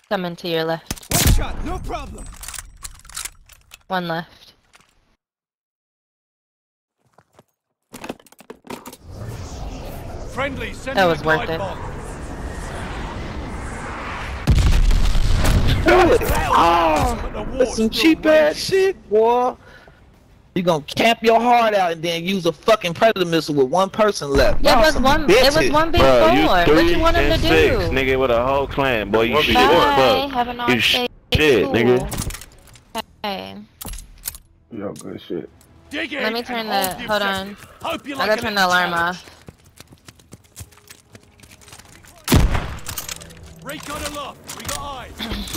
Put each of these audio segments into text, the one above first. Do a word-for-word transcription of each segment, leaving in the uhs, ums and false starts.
Coming to your left. One shot, no problem. One left. Friendly, send That was worth it. Oh, that's some cheap ass shit, boy. You gonna camp your heart out and then use a fucking predator missile with one person left. Yeah, it was one. It was one before. Bro, you what three you want him and to six, do? nigga, with a whole clan, boy. You shit Bye. as fuck. Have a nice You day. shit, Cool. nigga. Hey. Yo, good shit. Dig Let me turn the. Hold on. Hope you I like gotta turn the alarm off. Recon aloft. We got eyes.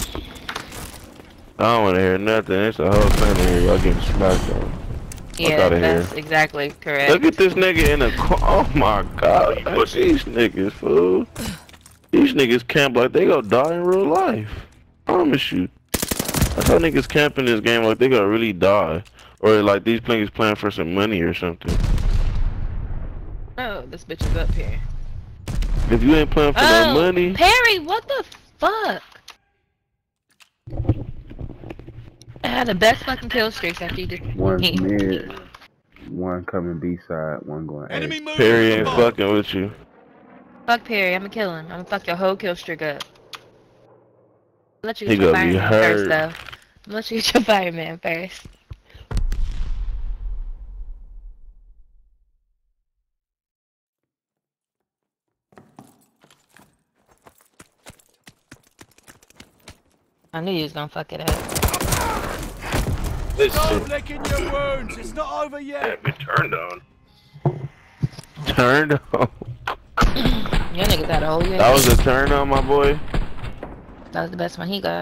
I don't wanna hear nothing. It's a whole clan in here. Y'all getting smacked on. Yeah, outta that's here. exactly correct. Look at this nigga in the car. Oh my god. Look, these niggas, fool. These niggas camp like they gonna die in real life. I promise you. That's how niggas camp in this game like they gonna really die. Or like these niggas playing for some money or something. Oh, this bitch is up here. If you ain't playing for Oh, no money. Perry, what the fuck? I had the best fucking kill streaks after you did. One's mid, one coming B side, one going A. Enemy moving. Perry ain't fucking with you. Fuck Perry, I'ma kill him. I'ma fuck your whole kill streak up. I'll let you He get your gonna be fireman first, hurt. though. I'll let you get your fireman first. I knew you was gonna fuck it up. This Stop shit licking your wounds. It's not over yet. can't be turned on. Turned on. Your nigga got a whole year. That was a turn on, my boy. That was the best one he got.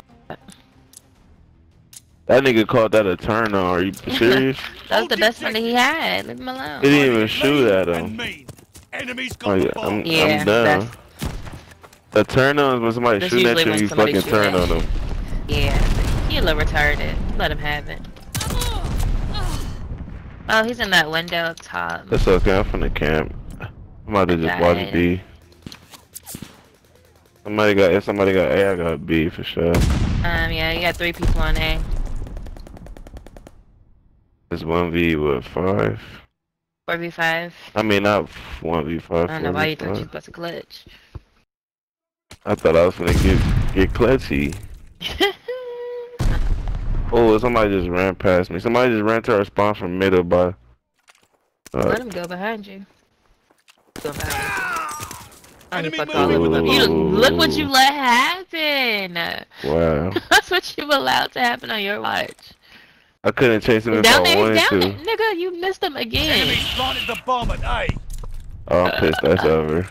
That nigga called that a turn on. Are you serious? That was the best one that he had. Leave him alone. He didn't even shoot at him. Enemies Oh, got yeah, the bomb. I'm, Yeah, I'm done. A turn on is when somebody That's shooting at usually you and when you somebody fucking shoot turn at on you. them. Yeah, he a little retarded. Let him have it. Oh, he's in that window up top. That's okay, I'm from the camp. I'm about to just Got watch it. B. Somebody got, if somebody got A, I got B for sure. Um, yeah, you got three people on A. It's one v what, five? four v five. I mean, not one v five. I don't know why you thought you was supposed to glitch. I thought I was gonna get get clutchy. Oh, somebody just ran past me. Somebody just ran to our spawn from middle by. Uh, Let him go behind you. Go behind you. Oh, Enemy fuck all moving of with you. the You look what you let happen. wow. That's what you allowed to happen on your watch. I couldn't chase him if Down I there, wanted he's down to. there. Nigga, you missed him again. Enemies planted the bomb at A. Oh, I'm pissed. That's over.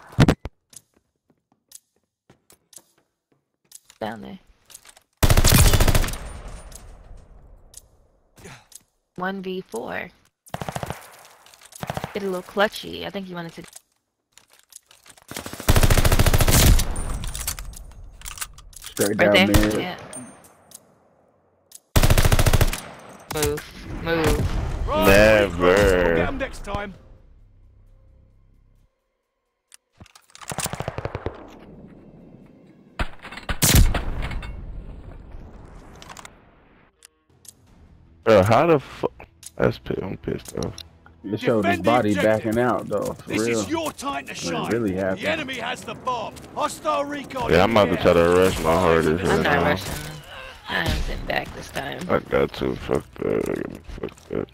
Down there. one v four. Get a little clutchy. I think you wanted to. Straight Right down there? mid. Yeah. Move. Move. Right, Never. We'll get 'em next time. Bro, how the fuck? That's pissed. I'm pissed off. It showed his Defend the body objective. backing out though, for This real. is your time to shine. really happened. The enemy has the bomb. Hostile recon. Yeah, I'm about to in the try to air. rush my hardest I'm right not now. rushing. I'm sitting back this time. I got to. Fuck that. I got me fucked up.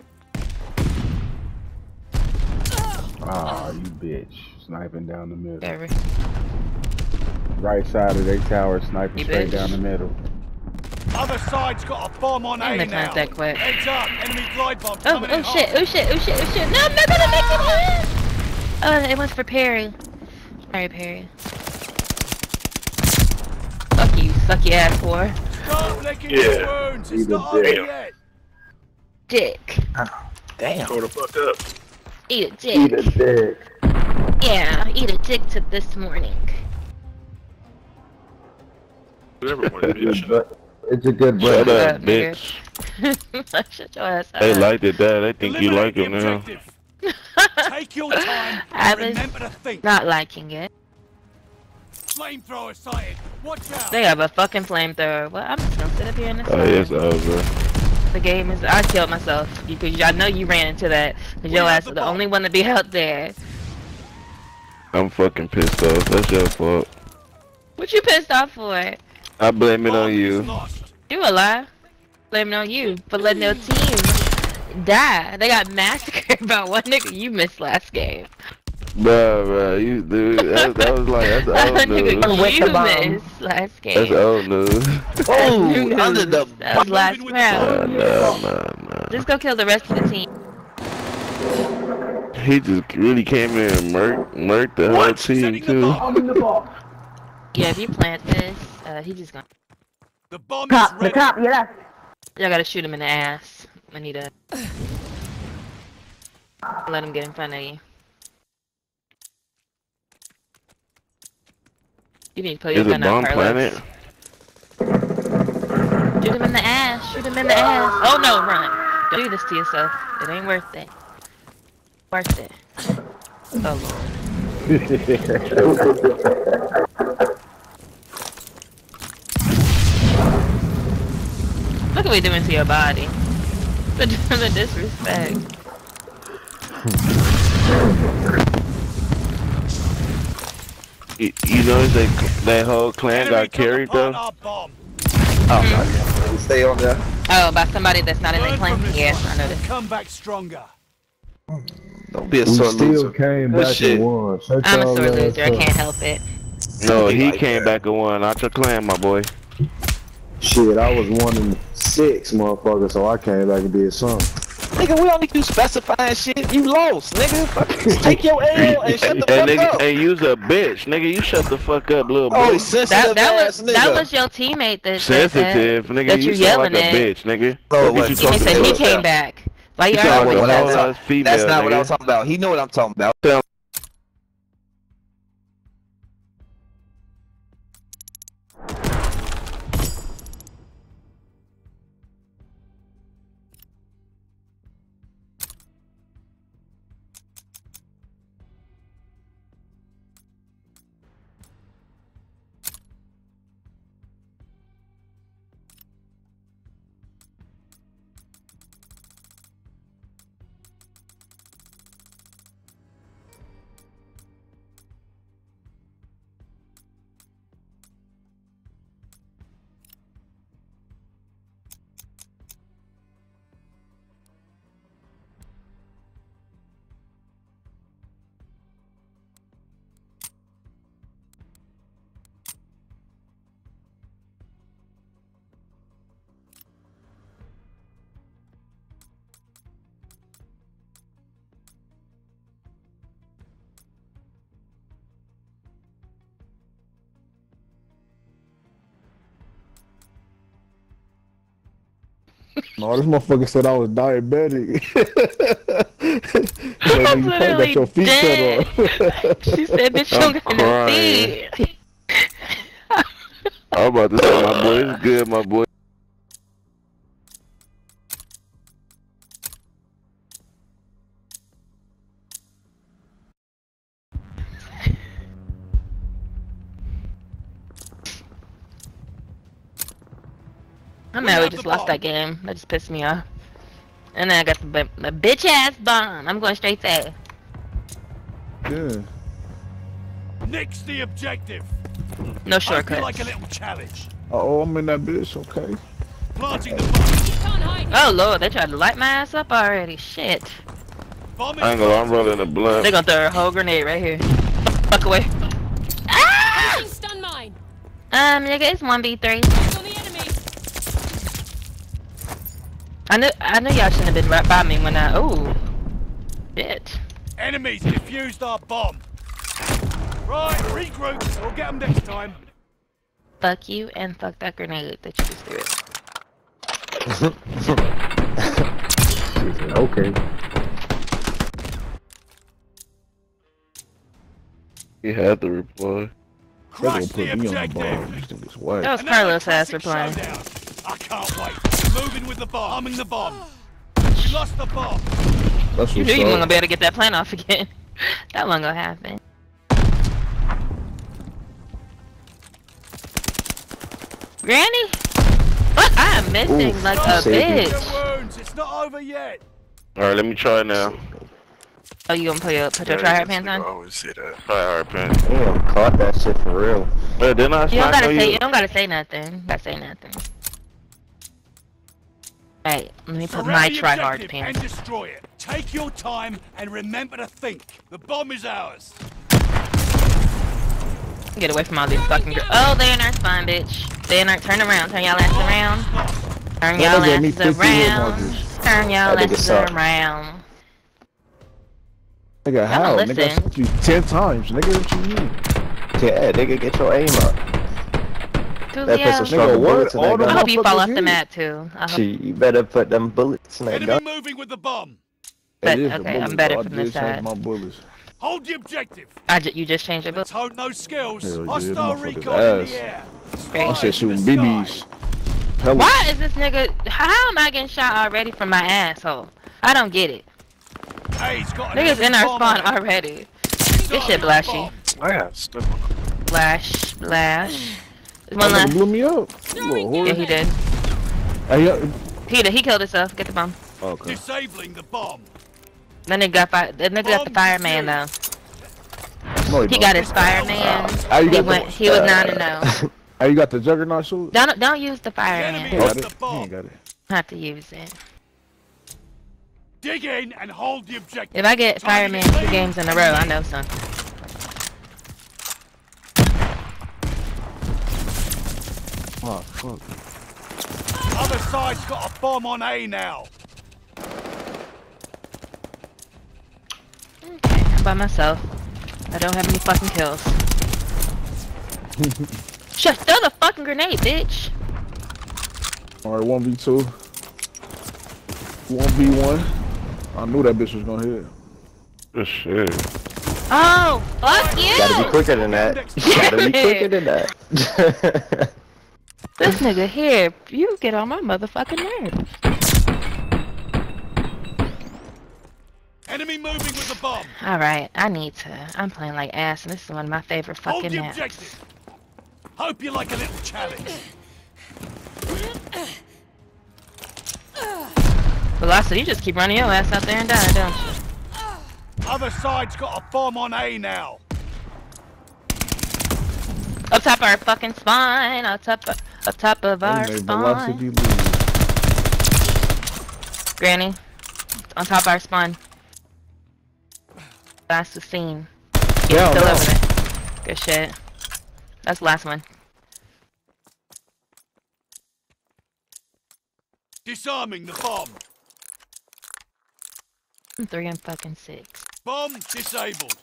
Ah, you bitch. Sniping down the middle. Whatever. Right side of their tower, sniping You straight bitch. down the middle. Other side's got a bomb on I'm A not now. not that quick. Heads up, enemy glide bomb Oh, coming oh in shit, hot. oh shit, oh shit, oh shit. No, I'm not gonna make it in! Oh, it was for Perry. Sorry, Perry. Fuck you, suck your ass for. Stop licking Yeah. your wounds. It's Eat a not over dick. yet. Dick. Damn. Grow the fuck up. Eat a dick. Eat a dick. Yeah, eat a dick to this morning. Whoever wanted It's bitch. a good- It's a good Shut break. up, up, bitch. Shut your ass up. They liked it, Dad. They think you like Eliminate the it now. objective. Take your time I and was remember to think. not liking it. Flamethrower sighted. Watch out. They have a fucking flamethrower. Well, I'm just gonna sit up here in the sun. Oh, it's over. The game is. I killed myself because I know you ran into that. Cause your ass is the only one to be out there. I'm fucking pissed off. That's your fault. What you pissed off for? I blame it on you. You a lie. Blame it on you for letting their team die. They got massacred by one nigga you missed last game. Bruh, bruh, you dude, that, that was like that's old news. You missed last game. That's old news. Oh, under the. That was last Nah, round. nah, nah, nah. Just go kill the rest of the team. He just really came in and murked, murked the whole team too. Yeah, if you plant this, uh, he just gonna. The bomb is Cop, the ready. cop, you left. Y'all gotta shoot him in the ass. I need to let him get in front of you. You need to put your Is a gun out, bomb Carlos. planet? Shoot him in the ass. Shoot him in the ass. Oh no, run! Don't do this to yourself. It ain't worth it. Worth it. Oh lord. Look what we doing to your body. The, the disrespect. You, you know that that whole clan Enemy got took carried apart though. our bomb. Oh, God. Stay on there. Oh, by somebody that's not in the Learn clan? from this Yes, one I know this. Come back stronger. Don't be a We sore still loser. came Good back shit. and won. Shut I'm a y'all sore ass loser. I up. can't help it. No, he Like came that. back and won. Not your clan, my boy. Shit, I was one in six, motherfucker, so I came back and did something. Nigga, we don't need you specifying shit. You lost, nigga. Fucking take your L and shut the Hey, fuck nigga, up. hey, you's a bitch, nigga. You shut the fuck up, little Oh, boy. sensitive That that ass was nigga. that was your teammate that said Sensitive, that, nigga. that you you sound yelling like a at. bitch, nigga. Oh, What what? you He talking said he about? about? came back. Why you You sound arguing like with a that? whole ass female, That's not what I nigga. was talking about. He know what I'm talking about. No, this motherfucker said I was diabetic. So I'm you probably got your feet dead. cut off. She said, bitch, you I'm don't got no crying. feet. I'm about to say, my boy, it's good, my boy. I'm mad we just lost that game. That just pissed me off. And then I got the, b- the bitch ass bomb. I'm going straight there. Yeah. Nix the objective. No I feel shortcuts. like a little challenge. Uh oh, I'm in that bitch. Okay. Planting the bomb. Oh lord, they tried to light my ass up already. Shit. Bomb is I ain't gonna, I'm rolling a blunt. They gonna throw a whole grenade right here. Fuck away. Ah! Stun mine. Um, nigga, it's one v three. On the enemy. I knew, I knew y'all shouldn't have been right by me when I. Oh, shit. Enemies defused our bomb. Right, regroup. We'll get them next time. Fuck you and fuck that grenade that you just threw. She said, okay. He had to reply. They're Crush gonna the put me on the bomb. objective. These niggas white. That was Another Carlos ass classic replying. showdown. I can't wait. Moving with the bomb. Arming the bomb. We lost the bomb. That's You what's knew you weren't gonna up. be able to get that plan off again. That wasn't gonna happen. Granny? What? I am missing Oof, like a saved me. bitch. Wounds. It's not over yet. Alright, let me try it now. Oh, you gonna put your put your try hard pants on? always say that. Try hard pants. Damn, caught that shit for real. But then I You don't smack gotta on say you. you don't gotta say nothing. You gotta say nothing. Right, let me put Surround my the try hard objective pants. and destroy it. Take your time and remember to think. The bomb is ours. Get away from all these fucking girls. Oh, they in our spawn, bitch. They in our turn around, turn y'all ass around. Turn Yeah, y'all they gave me asses fifty hit around. markers. Turn y'all That nigga asses suck. around. Nigga, how? listen. Nigga, I sent you ten times. Nigga, what you mean? Yeah, nigga, get your aim up. That Tulia. pistol struggle Nigga, what? bullets in All that the I gun. hope you fall off motherfuckers the here. map too. I hope. Shit, you better put them bullets in that Enemy gun. moving with the bomb. But, It is the okay, I'm bullets, better bro. from I this did change side. my bullets. Hold the objective. I ju you just changed your book. Let's hope no skills. Hell yeah, Hostile motherfuckers recon in ass. the air. Great. I Spies said in the shooting sky. B Bs. Pellets. Why is this nigga? How am I getting shot already from my asshole? I don't get it. Hey, he's got an Niggas enemy in our bomb spawn on it. already. He's This shit got a blashy. bomb. Last. Splash, splash. That One nigga left. blew me up. You little whore. Yeah, he did. Hey, uh, He did. He killed himself. Get the bomb. okay. Disabling the bomb. That nigga got fire. That nigga got the Bomb fireman though. No, He don't. got his fireman. How you He got went. the, He was nine and zero. how you got the juggernaut suit? Don't don't use the The fireman. enemy He has got the it. He bomb. ain't got it. Have to use it. Dig in and hold the objective. If I get fireman two games in a row, I know something. Oh, fuck. Other side's got a bomb on A now. Okay, I'm by myself. I don't have any fucking kills. Shut throw the fucking grenade, bitch. Alright, one v two. one v one. I knew that bitch was gonna hit. Good shit. Oh, fuck you! Gotta be quicker than that. Gotta be quicker than that. This nigga here, you get on my motherfucking nerves. Enemy moving with the bomb. Alright, I need to. I'm playing like ass, and this is one of my favorite Hold fucking the maps. objective. Hope you like a little challenge. Velocity, you just keep running your ass out there and dying, don't you? Other side's got a bomb on A now. Up top of our fucking spine, up top of, up top of our Hey, spine. velocity lead. Granny, on top of our spine. That's the scene. Yeah, Still no. over there. Good shit. That's the last one. Disarming the bomb. I'm three and fucking six. Bomb disabled.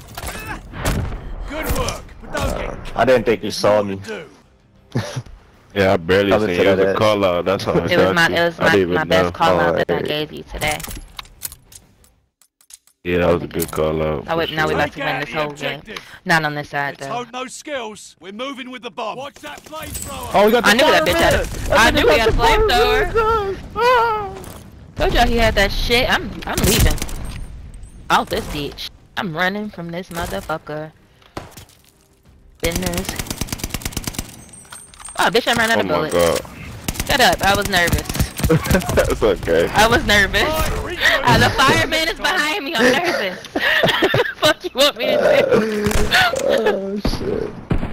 Good work, but don't get I didn't think you saw more me. to do. Yeah, I barely Coming seen to you. It was that a ass. call out. That's how I It was shot my you. it was I my, didn't my even best know. call out that I Alright. gave you today. Yeah, that was a good call out. Now we, for now we sure. about to Take win out this the whole game. objective. Not on this side Let's though. hold no skills. We're moving with the bomb. Watch that flamethrower. Oh, we got the I knew that bitch had fireman. a. I knew he had a fireman. flamethrower. Ah. Told y'all he had that shit. I'm I'm leaving. Out this bitch. I'm running from this motherfucker. Business. Oh, bitch, I ran out Oh of my bullets. god. Shut up. I was nervous. That's okay. I was nervous. Right, regroup. Ah, the fireman is behind me. I'm nervous. Fuck you want me to do? Oh shit.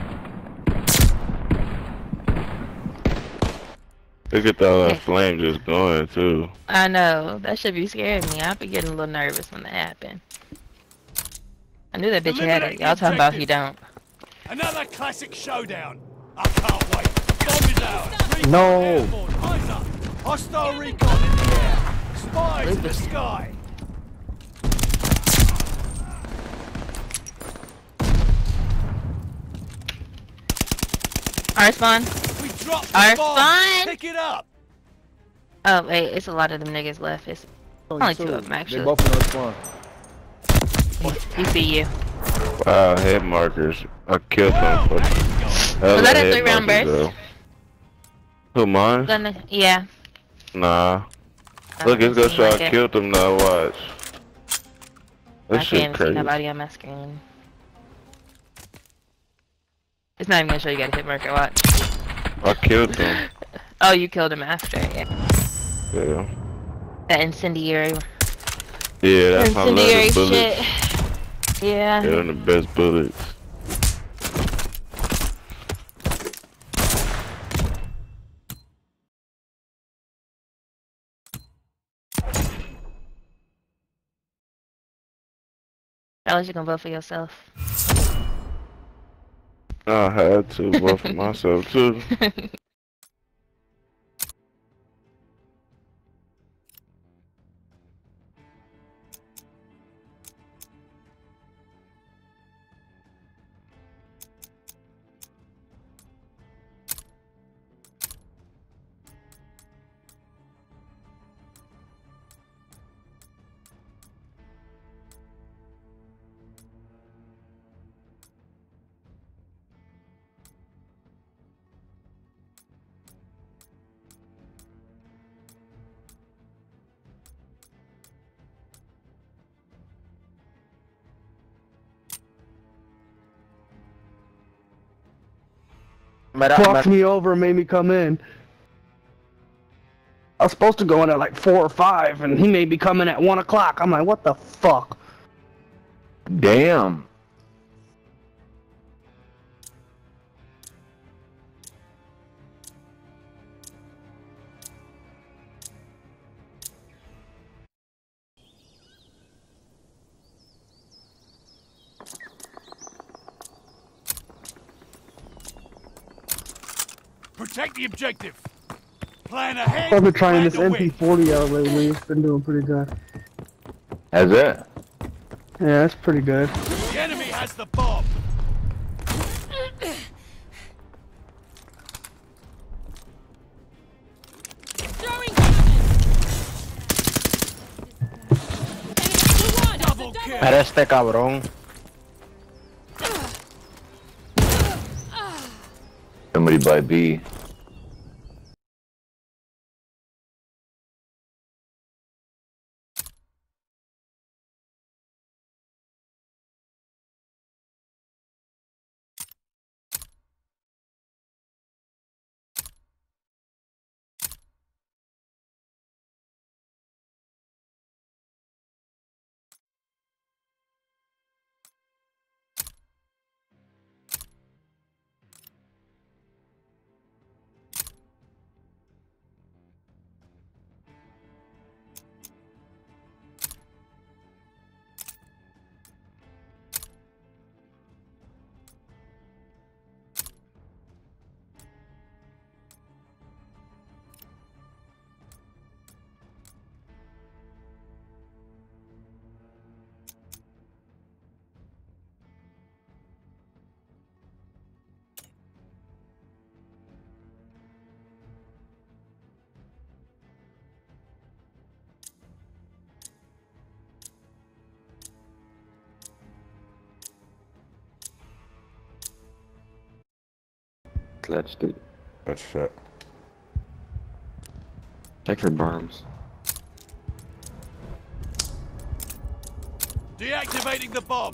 Look at all that flame just going too. I know. That should be scaring me. I'll be getting a little nervous when that happened. I knew that bitch had it. Y'all talking about he don't. Another classic showdown. I can't wait. Bomb is ours. Recon No. airborne. Eyes up. Hostile recon in the air. Spies in the sky. Our spawn. We dropped the Our bomb. spawn. Pick it up. Oh wait, it's a lot of them niggas left. It's only two of them They actually. both in our spawn. He see you. Wow, head markers. I killed Well, them. that is gone. Was that a three round burst? Who, mine? Gonna, yeah. Nah. Uh, Look, it's gonna show like I it. killed them now, watch. I This shit can't see crazy. nobody on my screen. It's not even gonna show you got a hit marker. Watch. I killed them. Oh, you killed him after, yeah. Yeah. That incendiary. Yeah, that's how I love Incendiary the bullets. shit. Yeah. They're the best bullets. At least you can vote for yourself. I had to vote for myself too. Fucked me over and made me come in. I was supposed to go in at like four or five, and he made me come in at one o'clock. I'm like, what the fuck? Damn. Protect the objective. Plan ahead. I've been trying plan this to M P win. forty out lately. It's been doing pretty good. How's that? Yeah, it's pretty good. The enemy has the bomb. Double kill. Era este cabrón. Somebody by B. Let's do. That's shit. Check for bombs. Deactivating the bomb.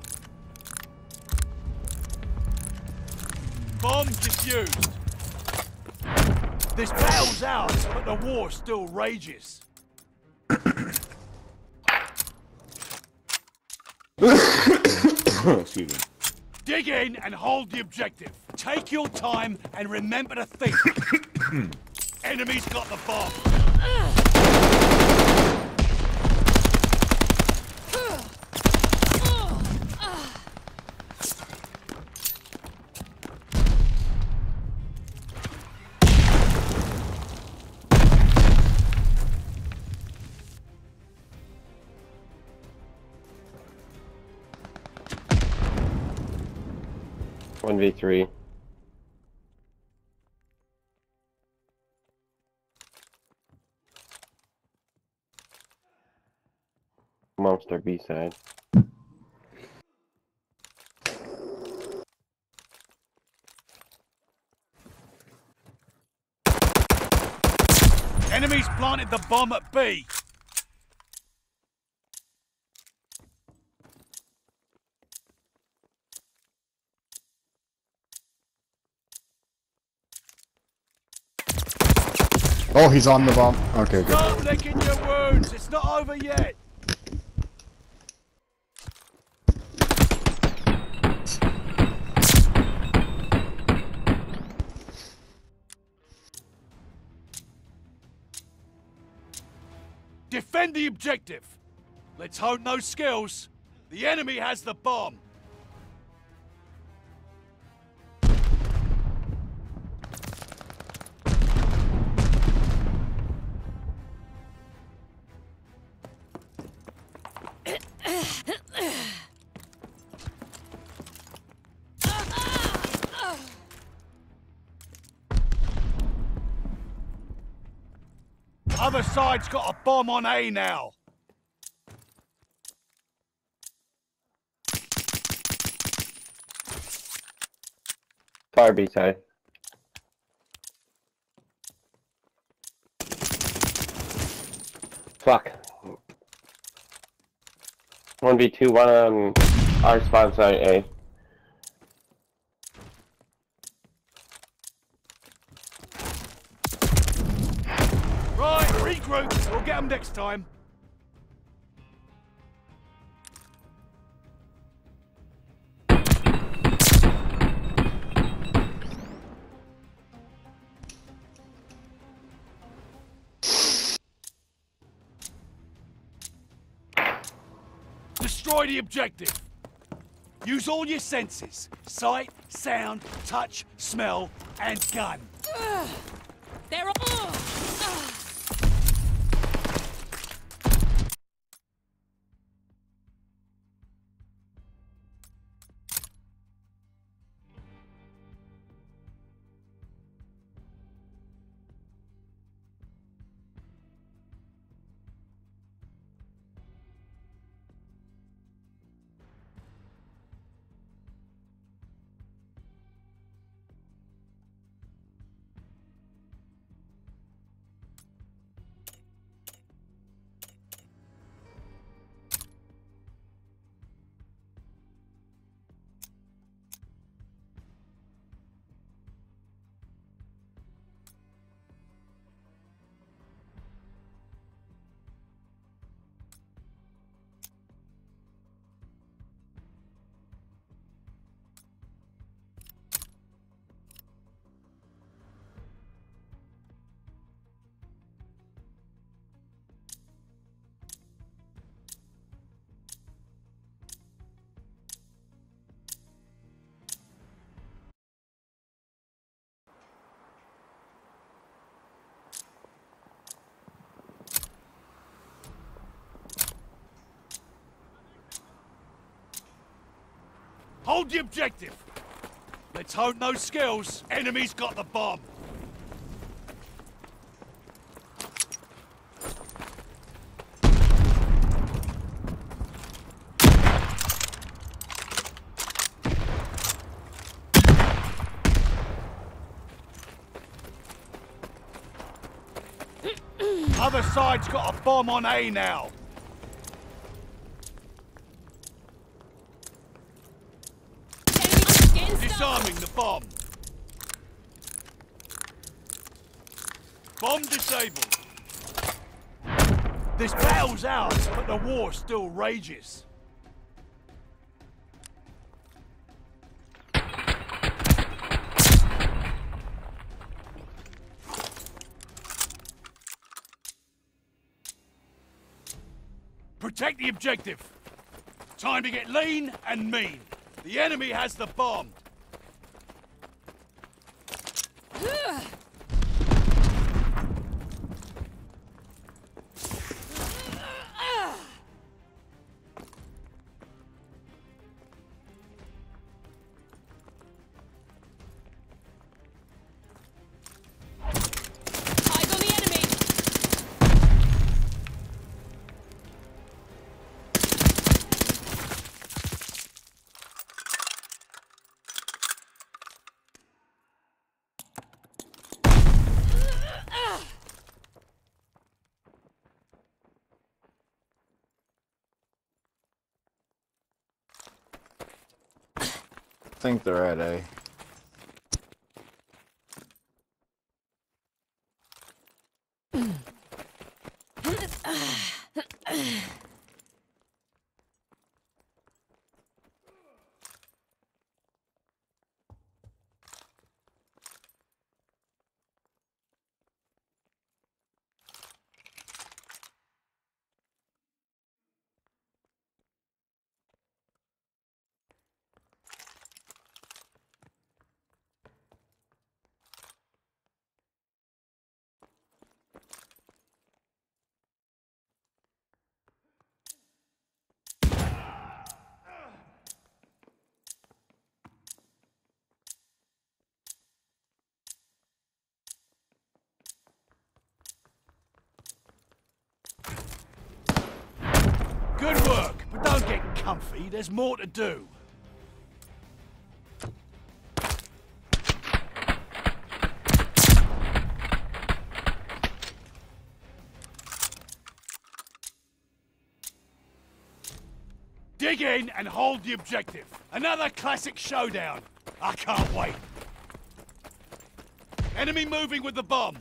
Bomb defused. This battle's ours, but the war still rages. Excuse me. Dig in and hold the objective. Take your time and remember to think. Enemy's got the bomb. one v three. Monster B side. Enemies planted the bomb at B. Oh, he's on the bomb. Okay, good. Stop licking your wounds. It's not over yet. Defend the objective. Let's hone those skills. The enemy has the bomb. Other side's got a bomb on A now. Fire B side. Fuck. one v two, one on our spawn side A. Right, regroup. We'll get them next time. Destroy the objective. Use all your senses. Sight, sound, touch, smell, and gun. Ugh. They're all... Hold the objective. Let's hone those skills. Enemy's got the bomb. Other side's got a bomb on A now. Disarming the bomb. Bomb disabled. This battle's ours, but the war still rages. Protect the objective. Time to get lean and mean. The enemy has the bomb. Eyes on the enemy! I think they're at A. comfy, there's more to do. Dig in and hold the objective. Another classic showdown. I can't wait. Enemy moving with the bomb.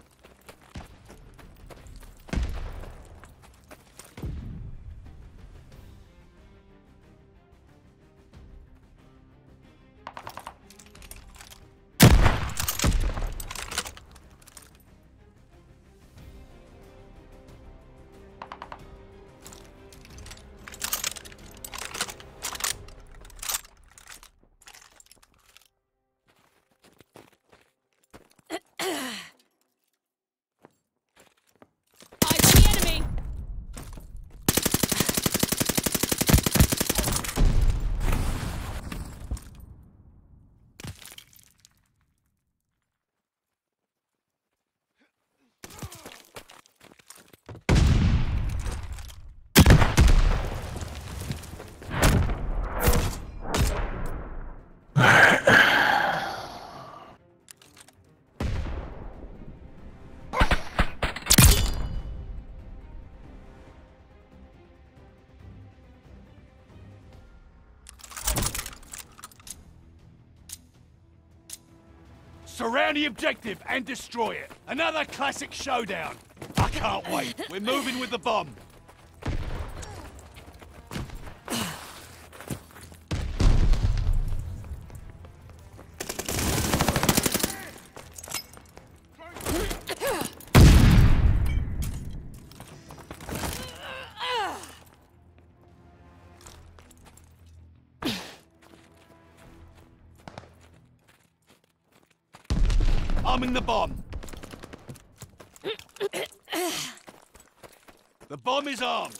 Surround the objective and destroy it. Another classic showdown. I can't wait. We're moving with the bomb. Arming the bomb. The bomb is armed.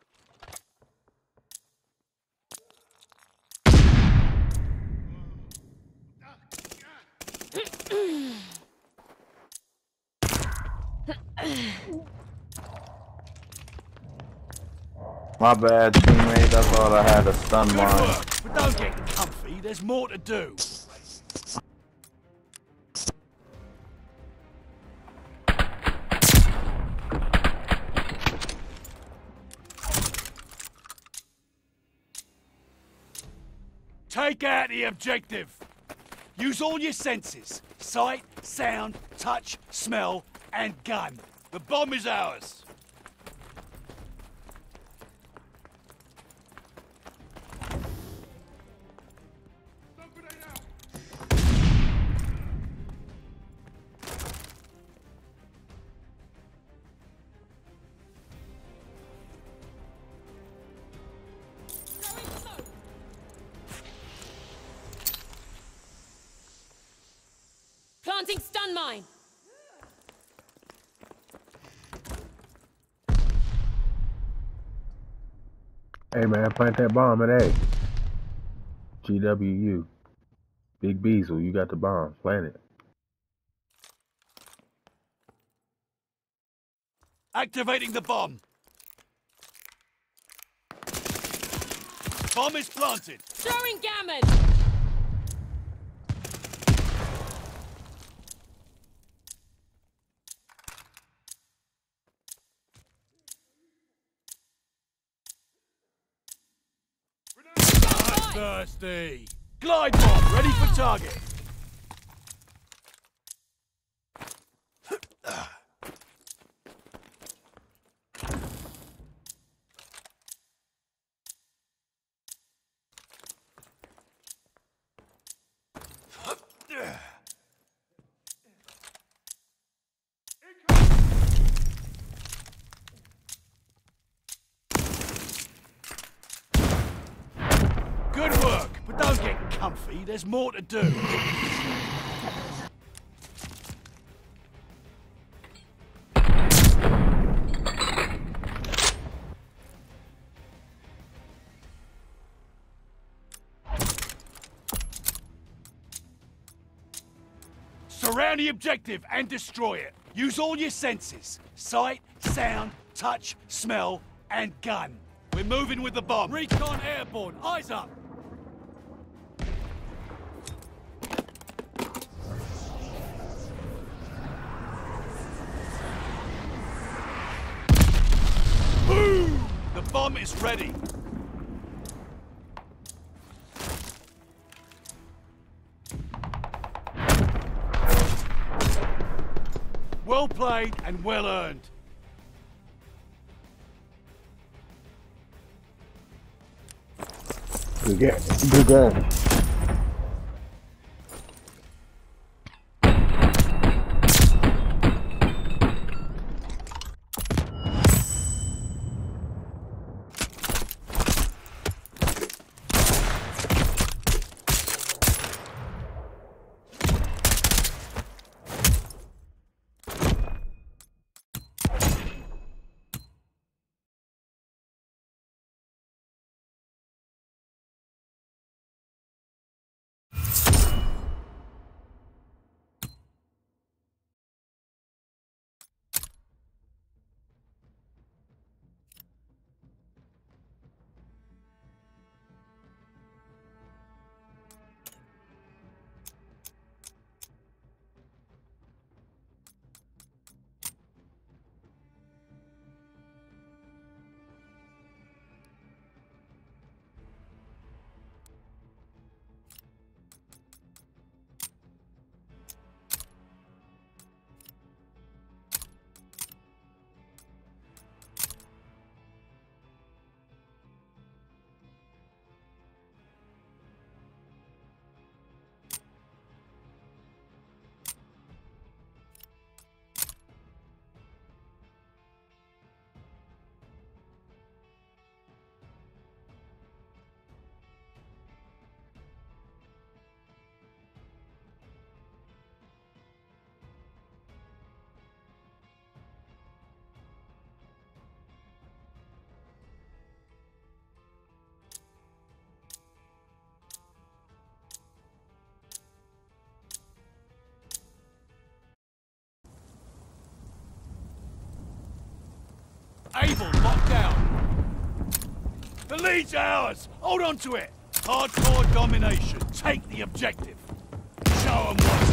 My bad, teammate. I thought I had a stun Good mine. work, but don't get comfy. There's more to do. Take out the objective. Use all your senses. Sight, sound, touch, smell, and gun. The bomb is ours. Planting stun mine. Hey man, plant that bomb at A. G W U. Big Beazle, you got the bomb. Plant it. Activating the bomb. Bomb is planted. Throwing gammon. Thirsty. Glide bomb ready for target. Good work, but don't get comfy. There's more to do. Surround the objective and destroy it. Use all your senses. Sight, sound, touch, smell, and gun. We're moving with the bomb. Recon airborne. Eyes up. Boom! The bomb is ready. Well played and well earned. Good game. Good game. Able, locked down. The lead's ours. Hold on to it. Hardcore domination. Take the objective. Show them what's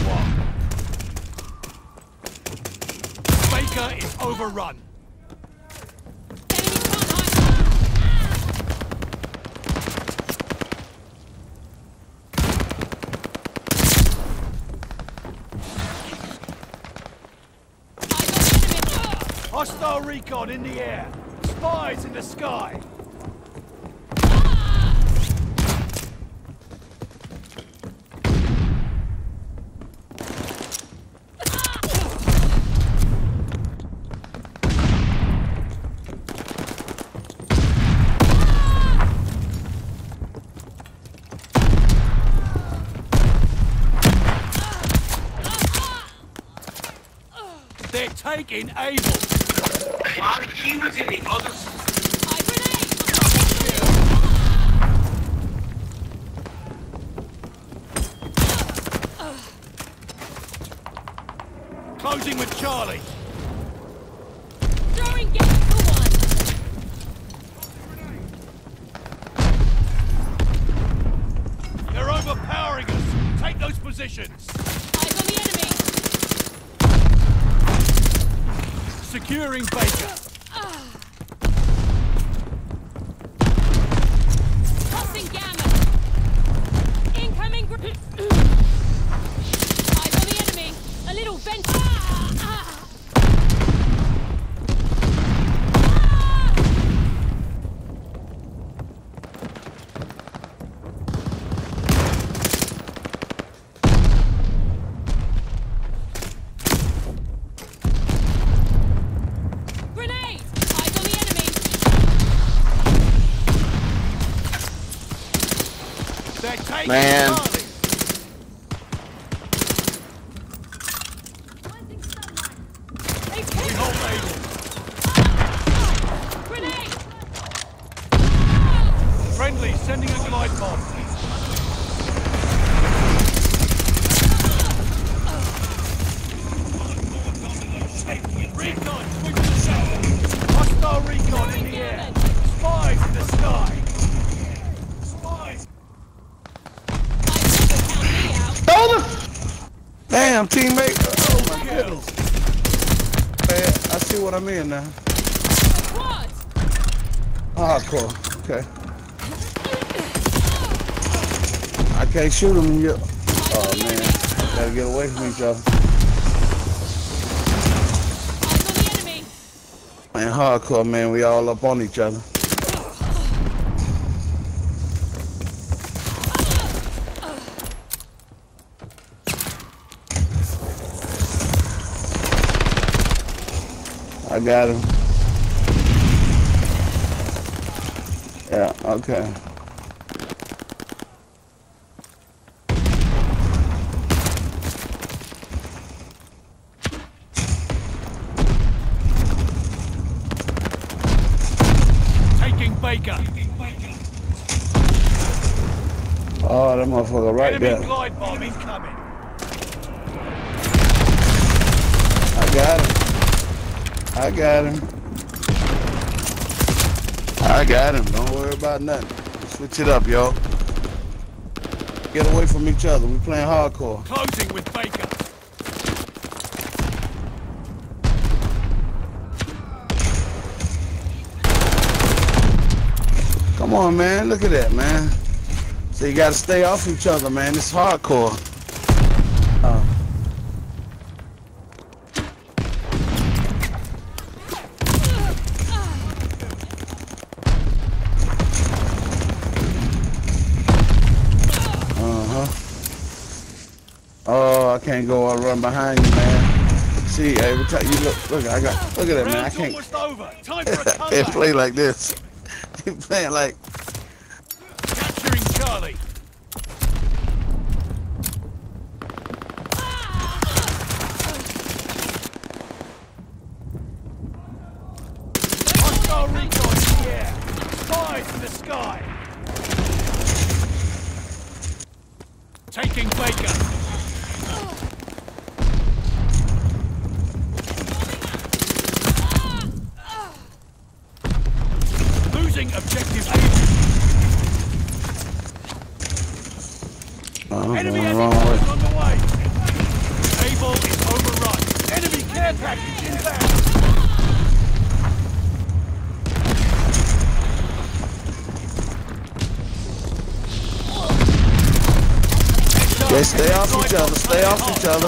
what. Baker is overrun. Hostile recon in the air. Spies in the sky. They're taking Able. He was in the other. Closing with Charlie. Throwing gas for one. They're overpowering us. Take those positions. Eyes on the enemy. Securing Baker. Tossing gamma. Incoming. Gr Eyes on the enemy. A little vent. Ah, ah. Grenade! Eyes on the enemy. They're taking Man. Charlie. They We picked hold Able. grenade. Friendly sending a glide bomb. Recon, swing to the south. Hostile recon in the air. Spies in the Damn, teammate. Oh my goodness. Man, I see what I'm in now. Hardcore. Okay. I can't shoot him yet. Oh man, gotta get away from each other. Man, hardcore, man. We all up on each other. I got him. Yeah, okay. Taking Baker. Oh, that motherfucker right Enemy there. glide bomb incoming. I got him. I got him. I got him. Don't worry about nothing. Switch it up, y'all. Get away from each other. We playing hardcore. Closing with Baker. Come on, man. Look at that, man. So you gotta stay off each other, man. It's hardcore. Uh, Oh, I can't go all run behind you, man. See, every time you look, look, I got, look at that, man. I can't. Can't play like this. You playing like. Capturing Charlie. Hostile recon in the air. Spies in the sky. Taking Baker. Losing objective A. Oh, Enemy going the wrong way. on the way. Able is overrun. Enemy care package inbound. Okay, stay off each other. Stay off each other.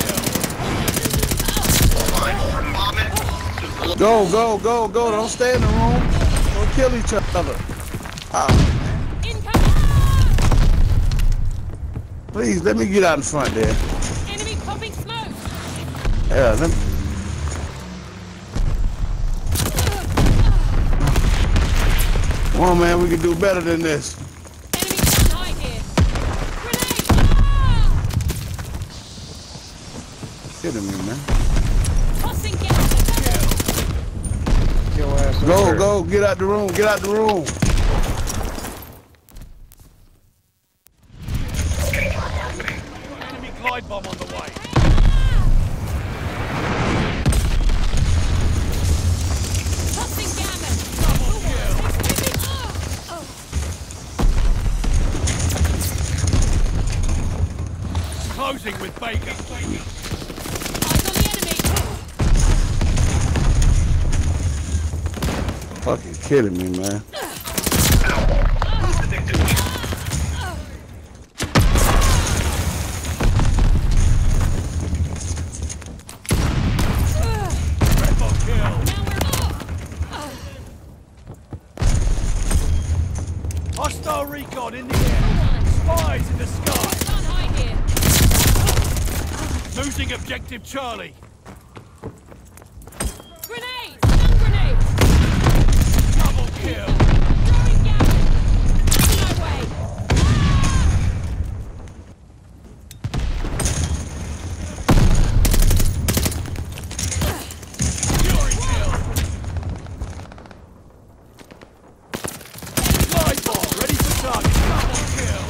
Go, go, go, go. Don't stay in the room. Don't kill each other. Oh. Please, let me get out in front there. Enemy popping smoke. Yeah, let me... Come on, man. We can do better than this. Kidding me, man. Go, go, get out the room, get out the room. Enemy glide bomb on the way. Tossing gamma. Double kill. Closing with Baker. Fucking kidding me, man. Triple kill. Hostile recon in the air. Spies in the sky. Losing objective Charlie. Grenade! Stun grenade! Double kill. Throwing gamma. On my way. Fury kill. Glide bomb ready for target. Double kill.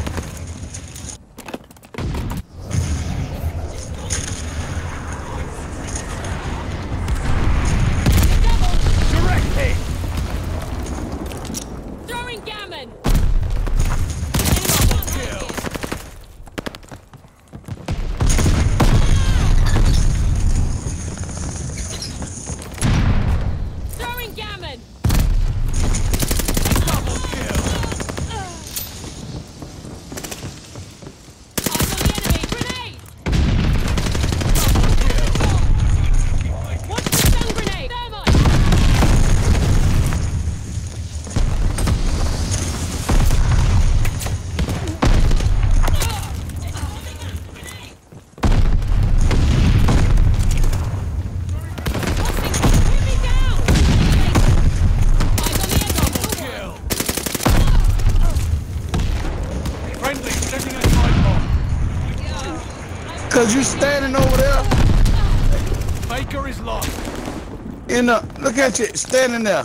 Was you standing over there? Baker is lost. In the, look at you, standing there.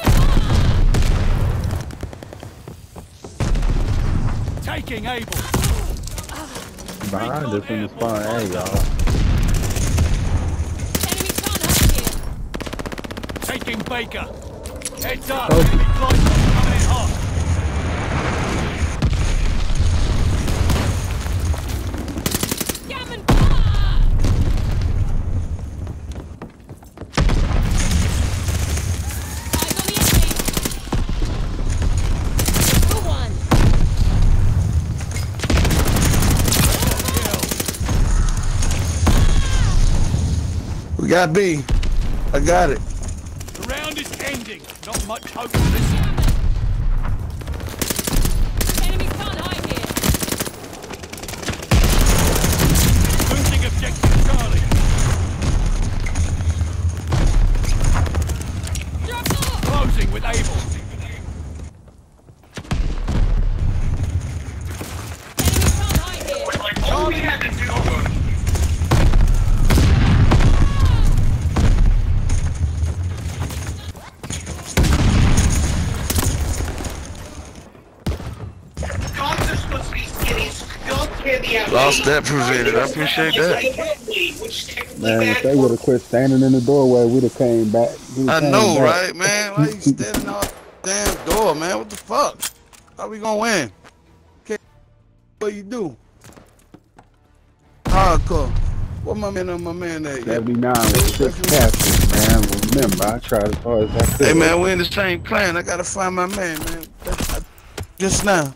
Taking Able. Behind us in the spawn, hey y'all. Taking Baker. Heads up. Oh. Enemy flight coming in hot. Gammon We got B. I got it. The round is ending. Not much hope for this one. Enemies can't hide here. Losing objective Charlie. Closing with Able. Charlie had to do good. Lost that presented. I appreciate that. Man, if they would have quit standing in the doorway, we'd have came back. I know, back. Right, man? Why you standing on the damn door, man? What the fuck? How we gonna win? Can't what you do? Hardcore. What my man on my man at? seventy-nine was six captures, man. Remember, I tried as hard as I could. Hey, man, we're in the same clan. I gotta find my man, man. I, just now.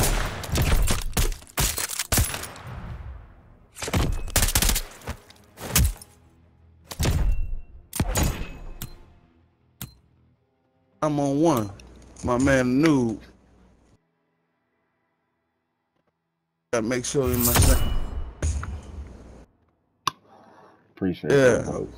I'm on one. My man Noob. Gotta make sure he's my second. Appreciate yeah. that, folks.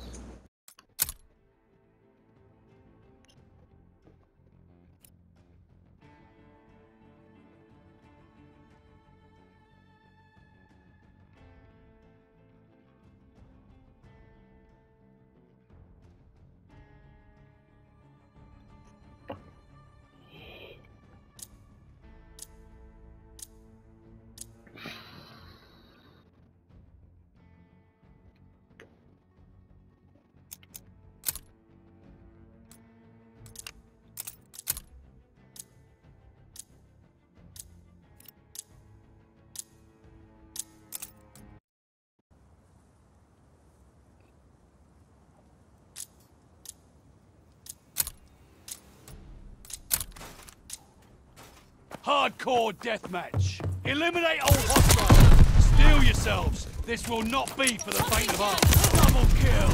Hardcore deathmatch. Eliminate all hostiles. Steel yourselves. This will not be for the faint of heart. Double kill.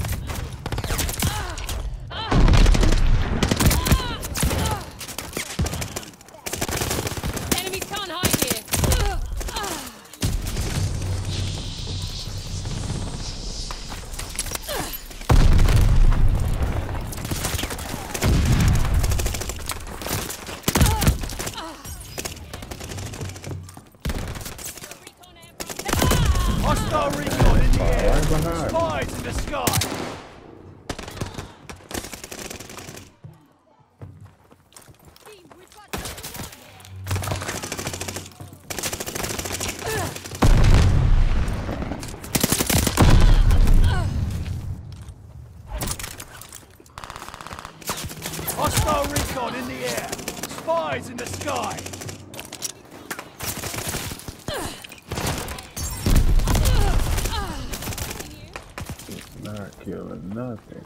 Enemies can't hide here. Hostile recon in the air. Spies in the sky. Hostile recon in the air. Spies in the sky. Not killing nothing.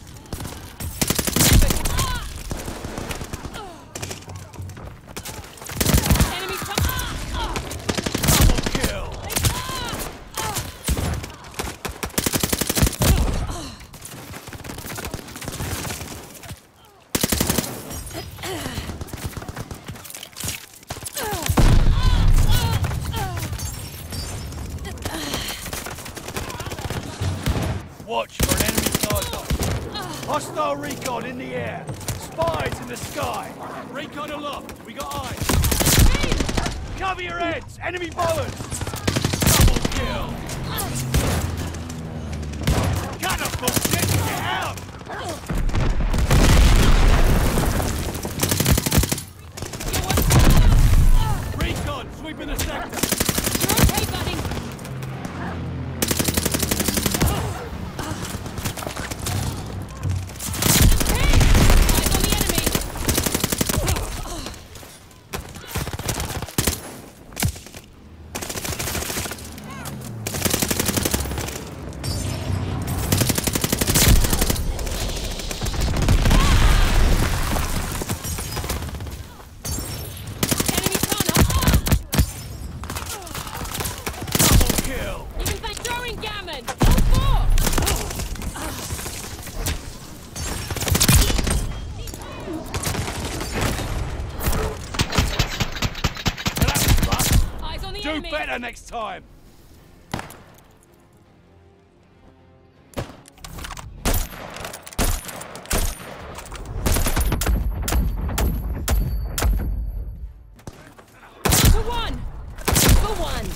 Watch for an enemy sniper. Hostile recon in the air. Spies in the sky. Recon aloft. We got eyes. Cover your heads. Enemy bombers. Double kill. Better next time. For one! For one!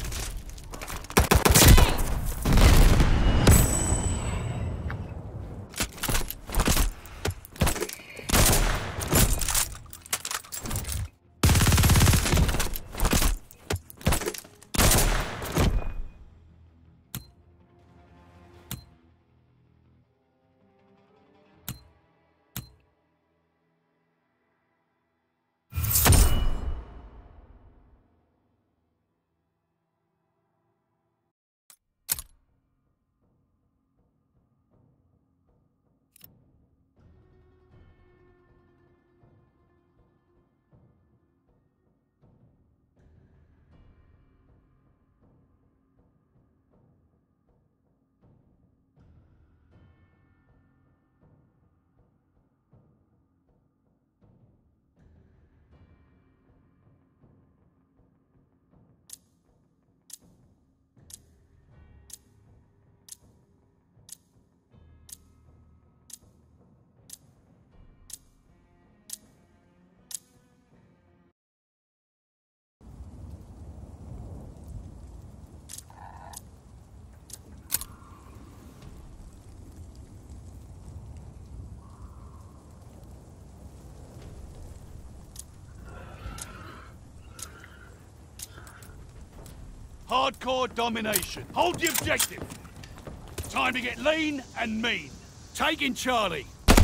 Hardcore domination. Hold the objective. Time to get lean and mean. Taking Charlie.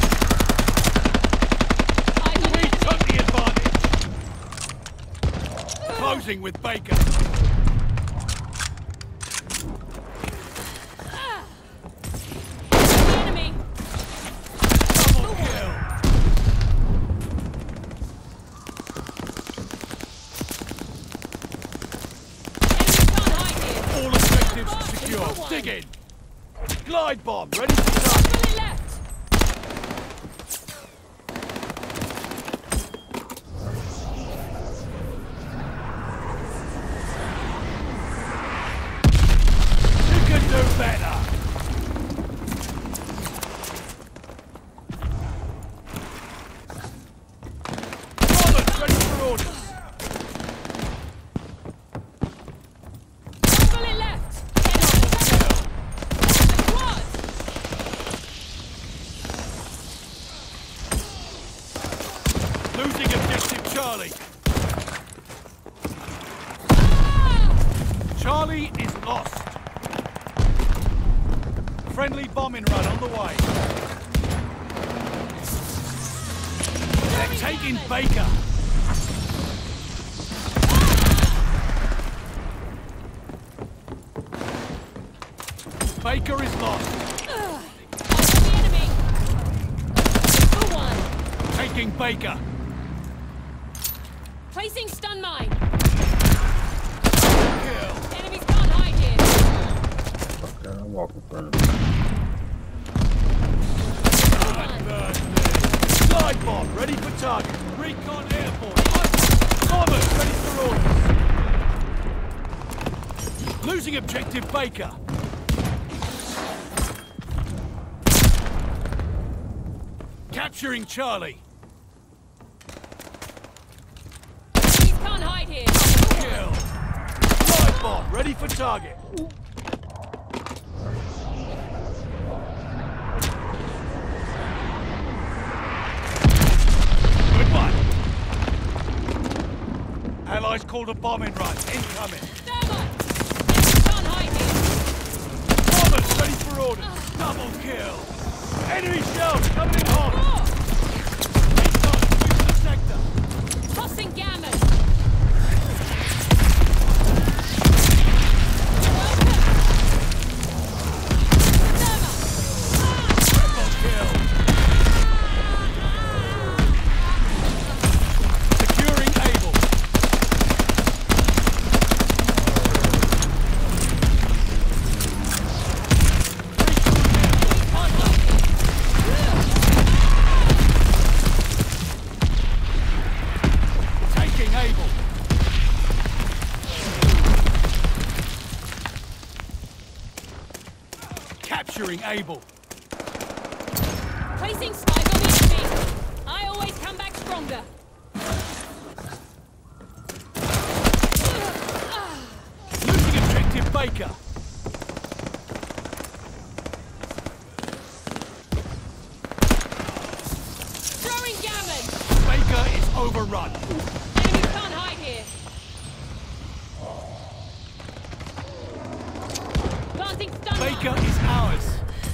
We took the advantage. Closing with Baker. Enemy! Double kill. All objectives secure. Dig in. Glide bomb ready for start. Fully left! You can do better. Bombers ready for orders. Fully left! Squad! Losing objective Charlie. Charlie is lost. Friendly bombing run on the way. They're taking Baker. Baker is lost. The enemy! For one! Taking Baker. Placing stun mine! Kill. Enemies can't hide here! Fuck that, I'm walking in front of me. For one! Glide bomb ready for target. Recon airborne. Bombers ready for orders. Losing objective Baker. Capturing Charlie. Enemies can't hide here! Kill. Glide bomb ready for target. Good one. Allies called a bombing run. Incoming. Thermite! Enemies can't hide here! Bombers ready for orders. Double kill. Enemy shells coming in hot. Recon sweeping the sector. Tossing gamut! Triple kill. Securing Able. Capturing Able. Placing spies on the enemy. I always come back stronger. Losing objective Baker. Throwing gammon. Baker is overrun. Enemies can't hide here. Planting stun. Baker is ours.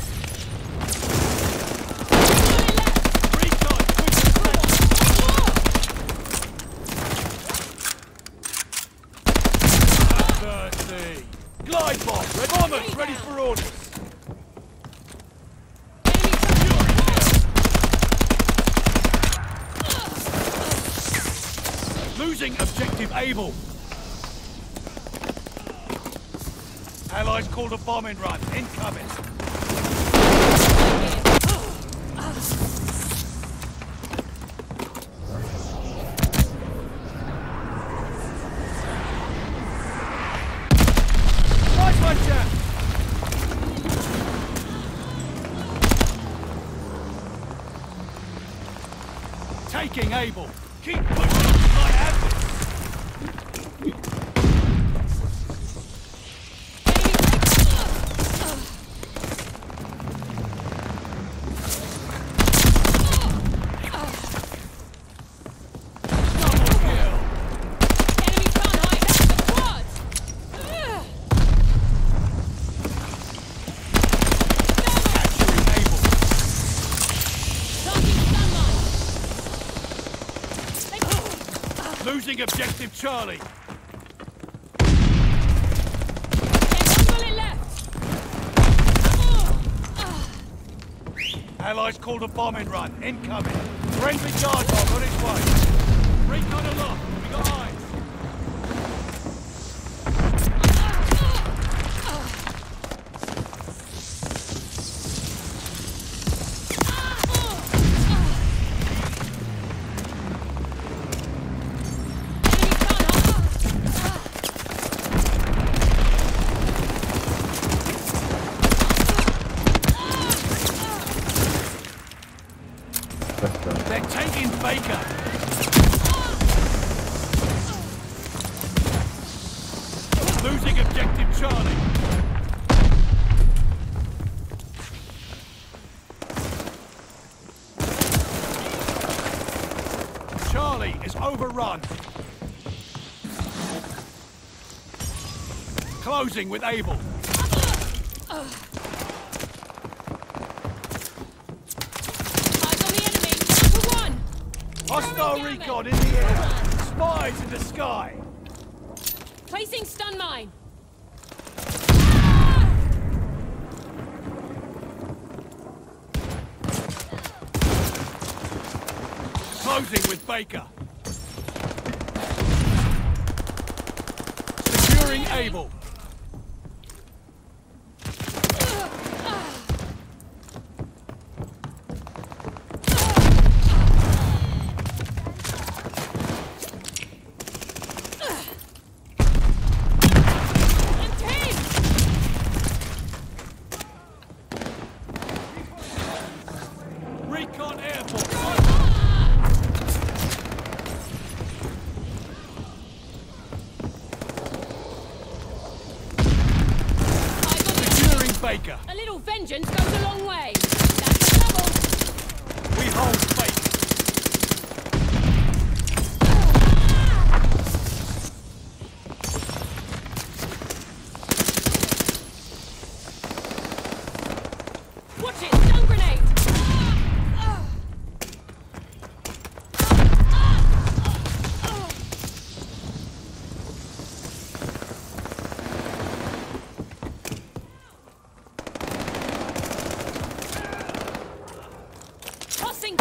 Glide bomb! Red bombers ready for orders! Losing objective Able. Allies called a bombing run. Incoming. Taking Able. Keep pushing. I have this. Double kill. Enemies can't hide. That's the quad. Capturing Able. Planting stun mine. Losing objective Charlie. There's one bullet left. Allies called a bombing run. Incoming. Friendly guard dog on its way. Recon aloft. We got eyes. They're taking Baker. Losing objective Charlie. Charlie is overrun. Closing with Able. Hostile recon in the air. Spies in the sky. Placing stun mine. Closing with Baker. Securing Able. Recon airport. Securing Baker. A little vengeance goes a long way. That's trouble. We hold Baker. Watch it, stun grenade. Tossing.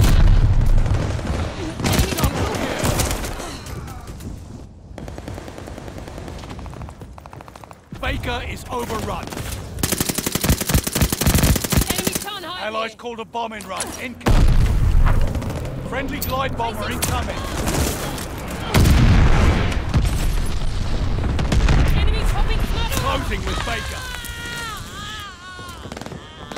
Baker is overrun. Enemies can't hide. Allies called a bombing run. Incoming. Friendly glide bomber incoming. Enemies hopping flood. Closing with Baker.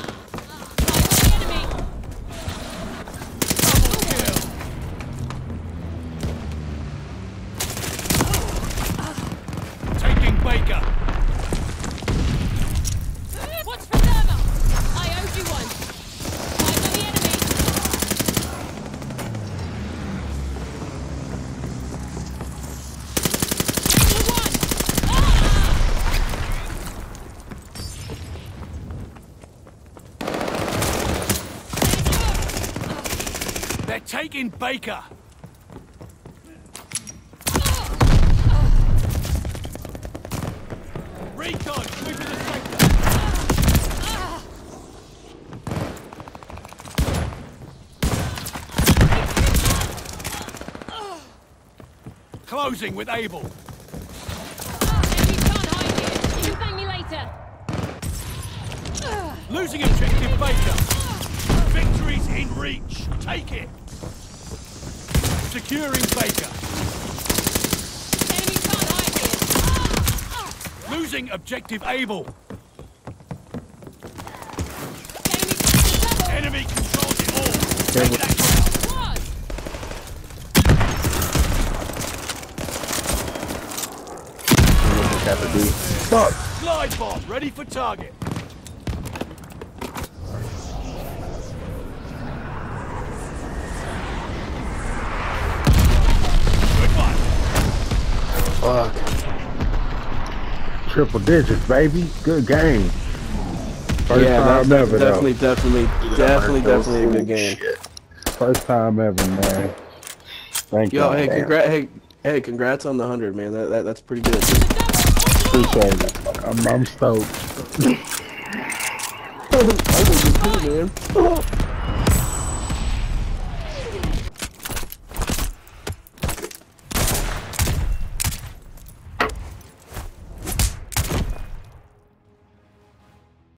They're taking Baker. Recon, move to the sector. Closing with Able. Enemy can't hide here. You can thank me later. Losing objective Baker. Victory's in reach. Take it. Securing Baker. Enemy can't hide here. Losing objective Able. Enemy controls it all. Take that ground. Fuck. Slide bomb ready for target. Good one. Fuck. Triple digits, baby. Good game. First yeah, time that's ever, definitely, though. definitely, definitely, definitely a good game. First time ever, man. Thank you. Yo, hey, congrats, hey, hey, congrats on the hundred, man. That, that that's pretty good. Appreciate it. I'm, I'm stoked. I was good, man.